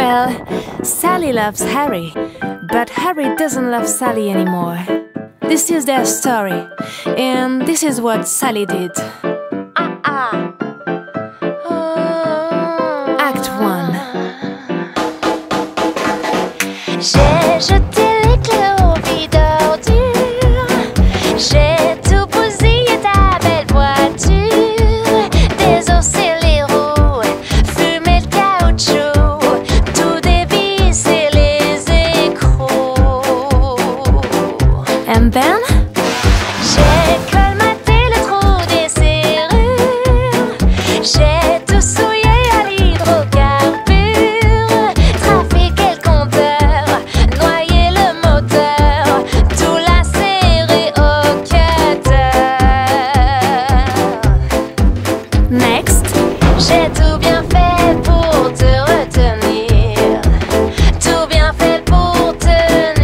Well, Sally loves Harry, but Harry doesn't love Sally anymore. This is their story, and this is what Sally did. Act 1. J'ai jeté les clés au vide ordure. J'ai tout bousillé ta belle voiture. Désossé les roues, fumé le caoutchouc, tout dévissé les écrous. And then? J'ai colmaté le trou des serrures. J'ai tout souillé à l'hydrocarbure. Trafiqué le compteur, noyé le moteur, tout lacéré au cutter. Next. J'ai tout bien fait pour te retenir, tout bien fait pour te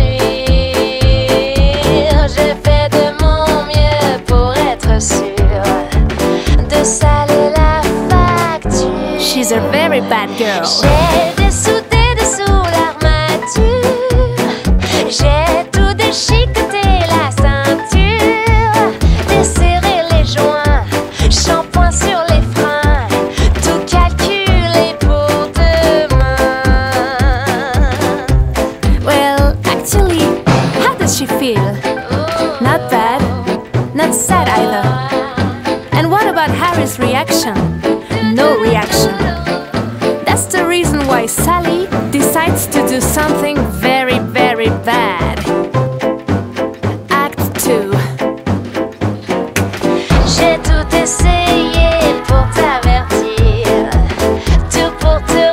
nuire. J'ai fait de mon mieux pour être sûre de saler la facture. She's a very bad girl. J'ai dessoudé dessous l'armature. J'ai tout déchiqueté la ceinture, desserré les joints, shampoing sur les freins, tout calculé pour demain. Well, actually, how does she feel? Not bad, not sad either. And what about Harry's reaction? No reaction. That's the reason why Sally decides to do something very, very bad. Act 2. J'ai tout essayé pour t'avertir, tout pour te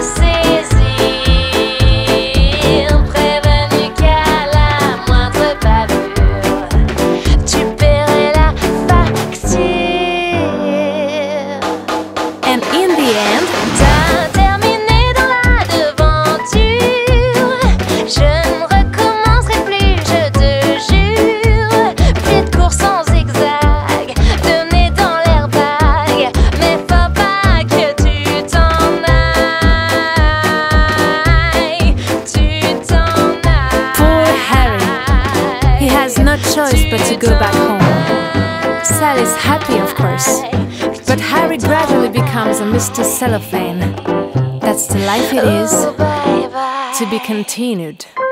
ressaisir. Prévenu qu'à la moindre bavure, tu paierais la facture. And in the end, T'as terminé dans la devanture. Je ne recommencerai plus, je te jure. Plus de course en zigzag, de nez dans l'airbag. Mais faut pas que tu t'en ailles. Tu t'en ailles. poor Harry. He has no choice but to go back home. Sally's happy, of course. But Harry gradually becomes a Mr. Cellophane. That's the life it is, Oh, bye bye. to be continued.